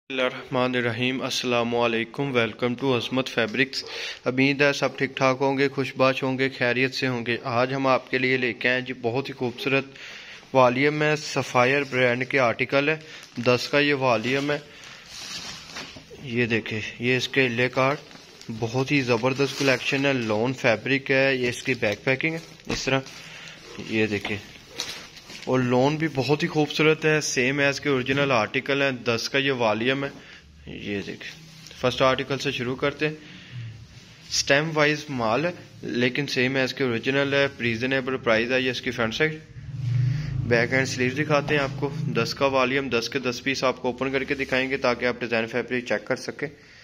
बिस्मिल्लाहिर्रहमानिर्रहीम अस्सलामुअलैकुम। Welcome to Azmat fabrics. उम्मीद है सब ठीक ठाक होंगे, खुशबाश होंगे, खैरियत से होंगे। आज हम आपके लिए लेके आए जी बहुत ही खूबसूरत वॉल्यूम है। सफ़ायर ब्रांड के आर्टिकल है, 10 का ये वॉल्यूम है। ये देखे, ये इसके इले कार्ड बहुत ही ज़बरदस्त कलेक्शन है। लॉन फैब्रिक है, ये इसकी बैक पैकिंग है इस तरह। ये देखे, और लोन भी बहुत ही खूबसूरत है, सेम एज के ओरिजिनल आर्टिकल है। 10 का ये वॉल्यूम है। ये देखें, फर्स्ट आर्टिकल से शुरू करते हैं। स्टेम वाइज माल है लेकिन सेम एज के ओरिजिनल है, रीजनेबल प्राइस है। ये इसकी front side, back and sleeve दिखाते हैं आपको। 10 का वॉल्यूम, 10 के 10 पीस आपको ओपन करके दिखाएंगे ताकि आप डिजाइन फैब्रिक चेक कर सके।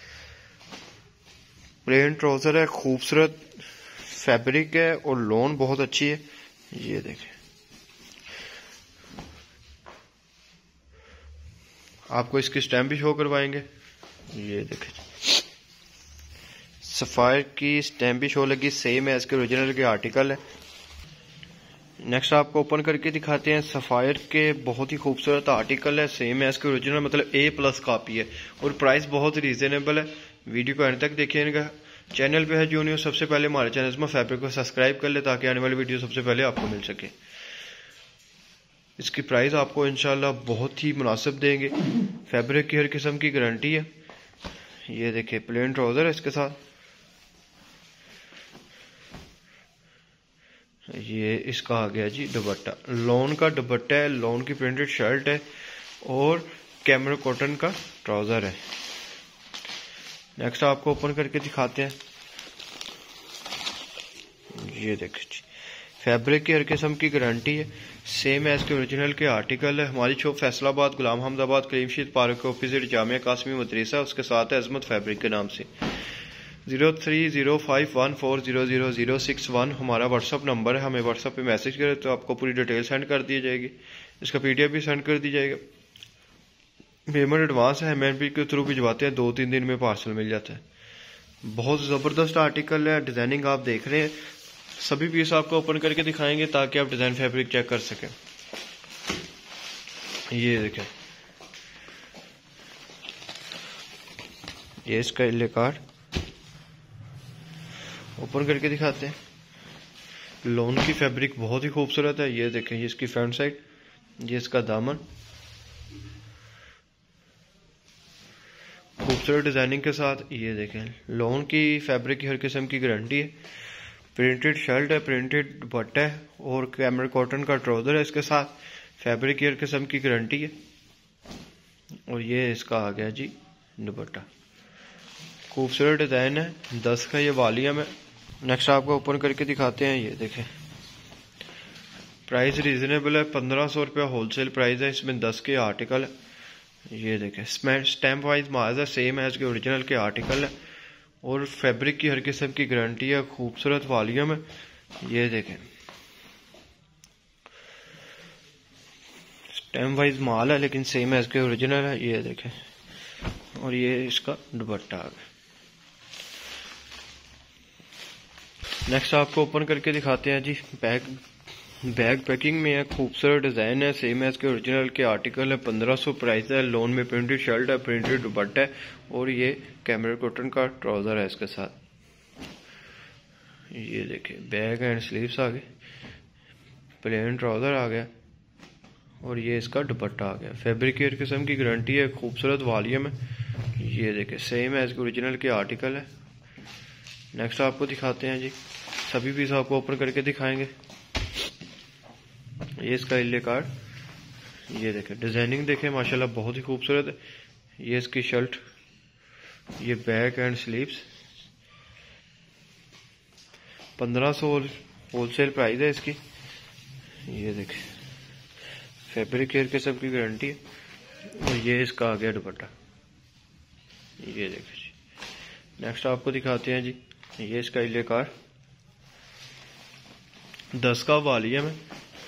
प्लेन ट्राउजर है, खूबसूरत फैब्रिक है और लोन बहुत अच्छी है। ये देखें, आपको इसकी स्टैम्प भी शो करवाएंगे। ये देखें, सफायर की स्टैम्प भी शो लगी, सेम है इसके ओरिजिनल के आर्टिकल है। नेक्स्ट आपको ओपन करके दिखाते हैं। सफायर के बहुत ही खूबसूरत आर्टिकल है, सेम है इसके ओरिजिनल, मतलब A+ कॉपी है और प्राइस बहुत रीजनेबल है। वीडियो को एंड तक देखिएगा। चैनल पे है जो न्यू, सबसे पहले हमारे चैनल में फैब्रिक को सब्सक्राइब कर ले ताकि आने वाली वीडियो सबसे पहले आपको मिल सके। इसकी प्राइस आपको इंशाल्लाह बहुत ही मुनासिब देंगे। फैब्रिक की हर किस्म की गारंटी है। ये देखिए, प्लेन ट्राउजर है इसके साथ। ये इसका आ गया जी दुपट्टा, लॉन का दुपट्टा है, लॉन की प्रिंटेड शर्ट है और कैमरा कॉटन का ट्राउजर है। नेक्स्ट आपको ओपन करके दिखाते हैं। ये देखिए जी, फैब्रिक की हर किस्म की गारंटी है, सेम है इसके ओरिजिनल के आर्टिकल है। हमारी शॉप फैसलाबाद, गुलाम हमदाबाद, करीमशीद पार्क के ऑपोजिट जामिया कासमी मदरसा, उसके साथ है अज़मत फैब्रिक के नाम से। 030514000061 हमारा व्हाट्सअप नंबर है। हमें व्हाट्सअप पे मैसेज करें तो आपको पूरी डिटेल सेंड कर दी जाएगी, इसका PDF भी सेंड कर दी जाएगा। पेमेंट एडवांस है, MNP के थ्रू भिजवाते हैं, 2-3 दिन में पार्सल मिल जाता है। बहुत ज़बरदस्त आर्टिकल है, डिजाइनिंग आप देख रहे हैं। सभी पीस आपको ओपन करके दिखाएंगे ताकि आप डिजाइन फैब्रिक चेक कर सकें। ये देखें, ये इसका इले कार्ड ओपन करके दिखाते हैं। लॉन की फैब्रिक बहुत ही खूबसूरत है। ये देखें, ये इसकी फ्रंट साइड, ये इसका दामन, खूबसूरत डिजाइनिंग के साथ। ये देखें, लॉन की फैब्रिक की हर किस्म की गारंटी है। प्रिंटेड शर्ट है, प्रिंटेड दुपट्टा है और कैमरा कॉटन का ट्राउजर है इसके साथ। फैब्रिक की हर किस्म की गारंटी है। और ये इसका आ गया जी दुपट्टा, खूबसूरत डिजाइन है। 10 का ये वॉल्यूम है। नेक्स्ट आपको ओपन करके दिखाते हैं। ये देखें, प्राइस रीजनेबल है, 1500 रुपया होलसेल प्राइस है। इसमें 10 के आर्टिकल है। ये देखें, स्टैम्प वाइज मार्ज है, सेम है इसके ओरिजिनल के आर्टिकल है और फैब्रिक की हर किस्म की गारंटी है। खूबसूरत वॉल्यूम है। ये देखें, स्टैम्प वाइज माल है लेकिन सेम है इसके ओरिजिनल है। ये देखें, और ये इसका दुपट्टा आ गया। नेक्स्ट आपको ओपन करके दिखाते हैं जी। बैग पैकिंग में है, खूबसूरत डिजाइन है, सेम है इसके ओरिजिनल के आर्टिकल है। 1500 प्राइस है। लोन में प्रिंटेड शर्ट है, प्रिंटेड दुपट्टा है और ये कैमरा कॉटन का ट्राउजर है इसके साथ। ये देखिए, बैग एंड स्लीव्स आ गए, प्लेन ट्राउजर आ गया और ये इसका दुपट्टा आ गया। फैब्रिक की हर किस्म की गारंटी है, खूबसूरत वॉल्यूम है। ये देखिए, सेम है इसके ओरिजिनल के आर्टिकल है। नेक्स्ट आपको दिखाते हैं जी, सभी पीस आपको ओपन करके दिखाएंगे। ये इसका इले कार्ड, ये देखें, डिजाइनिंग देखें, माशाल्लाह बहुत ही खूबसूरत है। ये इसकी शर्ट, ये back and sleeves. 1500 wholesale price है इसकी। ये देखें, फैब्रिक केयर के सब की गारंटी है और ये इसका आ गया दुपट्टा। ये देखें जी। नेक्स्ट आपको दिखाते हैं जी, ये इसका इले कार्ड, 10 का वॉल्यूम है।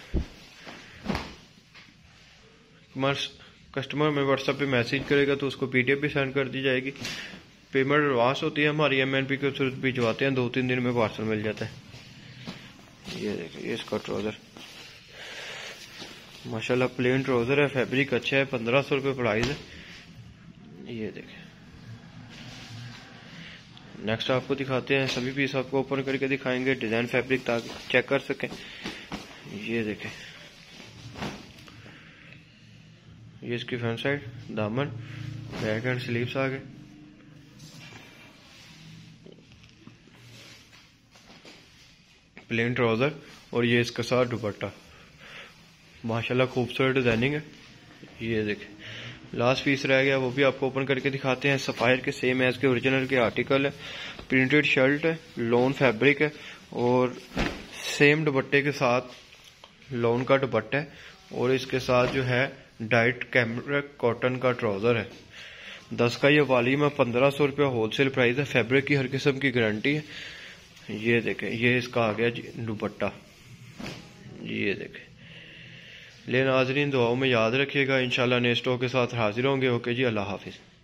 कस्टमर में व्हाट्सएप पे मैसेज करेगा तो उसको PDF भी सेंड कर दी जाएगी। पेमेंट एडवांस होती है हमारी, MNP के थ्रू भिजवाते हैं, 2-3 दिन में पार्सल मिल जाता है। ये देखिए, ये इसका ट्राउजर, माशाल्लाह प्लेन ट्राउजर है, फैब्रिक अच्छा है, 1500 रुपये प्राइस है। ये देखें। नेक्स्ट आपको दिखाते हैं, सभी पीस आपको ओपन करके दिखाएंगे डिजाइन फैब्रिक ताकि चेक कर सकें। ये देखें, ये इसकी फ्रंट साइड, दामन, बैक एंड स्लीव्स आ गए। प्लेन ट्राउजर और ये इसके साथ दुपट्टा, माशाल्लाह खूबसूरत डिजाइनिंग है। ये देखें, लास्ट पीस रह गया, वो भी आपको ओपन करके दिखाते हैं। सफायर के सेम एज के ओरिजिनल के आर्टिकल है, प्रिंटेड शर्ट है, लोन फैब्रिक है और सेम दुपट्टे के साथ लोन का दुपट्टा है और इसके साथ जो है डाइट कैमरिक कॉटन का ट्राउजर है। 10 का ये वॉल्यूम है, 1500 रुपया होलसेल प्राइस है। फैब्रिक की हर किस्म की गारंटी है। ये देखें, ये इसका आ गया दुपट्टा। ये देखें, ले नाज़रीन, दुआओं में याद रखिएगा। इंशाल्लाह नए स्टॉक के साथ हाजिर होंगे। ओके जी, अल्लाह हाफिज।